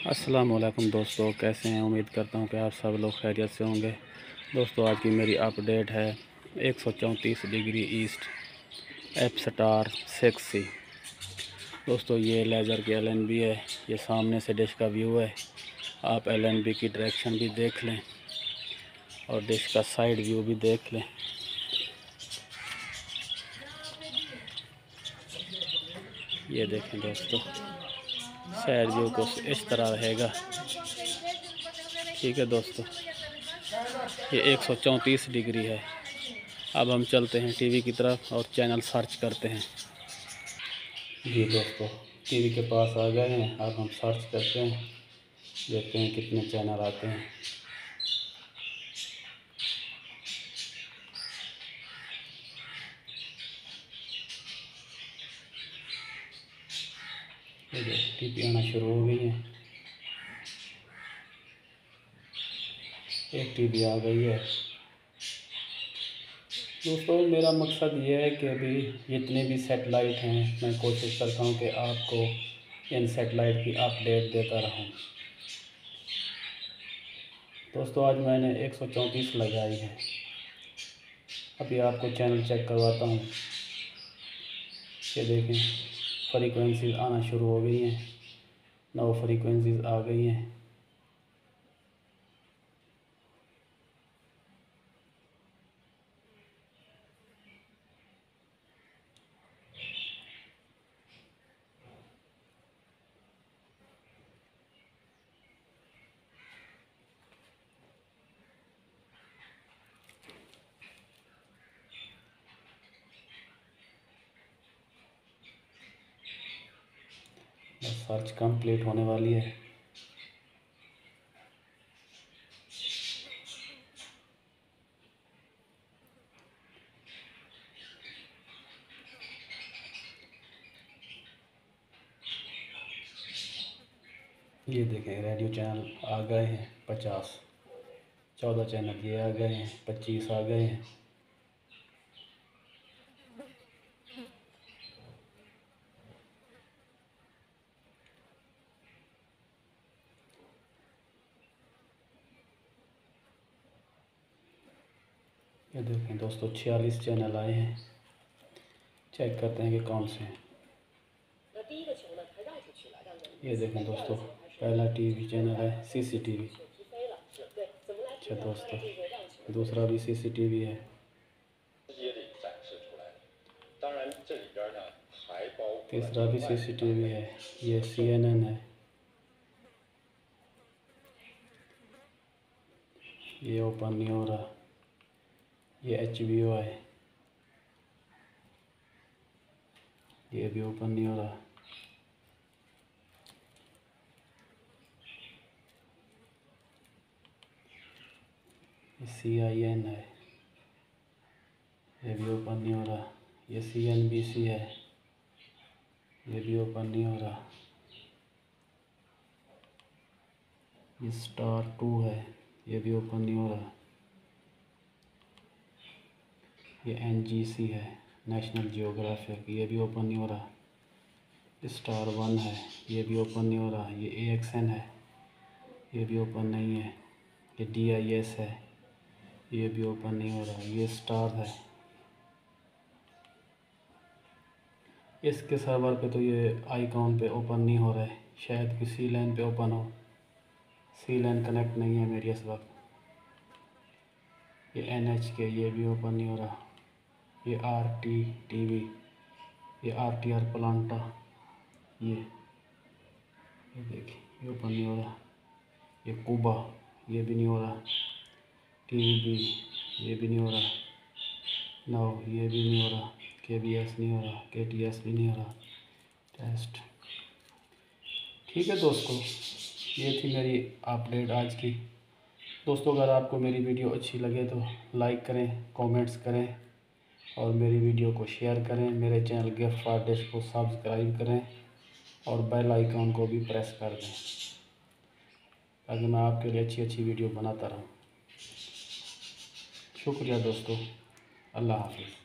अस्सलाम वालेकुम दोस्तों, कैसे हैं। उम्मीद करता हूं कि आप सब लोग खैरियत से होंगे। दोस्तों आज की मेरी अपडेट है 134 degree east F star 6C। दोस्तों ये लेज़र की LNB है। ये सामने से डिश का व्यू है। आप LNB की डायरेक्शन भी देख लें और डिश का साइड व्यू भी देख लें। ये देखें दोस्तों, साइड व्यू कुछ इस तरह रहेगा। ठीक है दोस्तों, ये 134 डिग्री है। अब हम चलते हैं टीवी की तरफ और चैनल सर्च करते हैं। जी दोस्तों, टीवी के पास आ गए हैं। अब हम सर्च करते हैं, देखते हैं कितने चैनल आते हैं। ये टीवी आना शुरू हो गई है। एक टीवी आ गई है। दोस्तों मेरा मकसद ये है कि अभी जितने भी सेटेलाइट हैं, मैं कोशिश करता हूँ कि आपको इन सेटेलाइट की अपडेट देता रहूँ। दोस्तों आज मैंने 134 लगाई है। अभी आपको चैनल चेक करवाता हूँ। ये देखें, फ्रीक्वेंसीज आना शुरू हो गई हैं। 9 फ्रीक्वेंसीज आ गई हैं। बस सर्च कंप्लीट होने वाली है। ये देखें, रेडियो चैनल आ गए हैं 50। 14 चैनल ये आ गए हैं, 25 आ गए हैं। ये देखें दोस्तों, 46 चैनल आए हैं। चेक करते हैं कि कौन से हैं। ये देखें दोस्तों, पहला टीवी चैनल है CCTV। अच्छा दोस्तों, दूसरा भी CCTV है। तीसरा भी CCTV है। ये CNN है। ये ओपन नहीं हो रहा। ये HBO है। ये भी ओपन नहीं हो रहा। ये CIN है। ये भी ओपन नहीं हो रहा। ये CNBC है। ये भी ओपन नहीं हो रहा। ये स्टार 2 है। ये भी ओपन नहीं हो रहा। ये NGC है, नेशनल जियोग्राफिक। ये भी ओपन नहीं हो रहा। स्टार 1 है। ये भी ओपन नहीं हो रहा। ये AXN है। ये भी ओपन नहीं है। ये DIS है। ये भी ओपन नहीं हो रहा। ये स्टार है। इसके सर्वर पे तो ये आइकॉन पे ओपन नहीं हो रहा है। शायद किसी लाइन पे ओपन हो। सी लाइन कनेक्ट नहीं है मेरी इस वक्त। ये NHK, ये भी ओपन नहीं हो रहा। ये RTTV, ये RTR प्लांटा। ये देखिए, ये ओपन नहीं हो रहा। ये कुबा, ये भी नहीं हो रहा। TVB, ये भी नहीं हो रहा। नाउ, ये भी नहीं हो रहा। KBS नहीं हो रहा। KTS भी नहीं हो रहा। टेस्ट। ठीक है दोस्तों, ये थी मेरी अपडेट आज की। दोस्तों अगर आपको मेरी वीडियो अच्छी लगे तो लाइक करें, कमेंट्स करें और मेरी वीडियो को शेयर करें। मेरे चैनल गिफ्ट फॉर डिश को सब्सक्राइब करें और बेल आइकॉन को भी प्रेस कर दें ताकि मैं आपके लिए अच्छी अच्छी वीडियो बनाता रहूं। शुक्रिया दोस्तों, अल्लाह हाफिज़।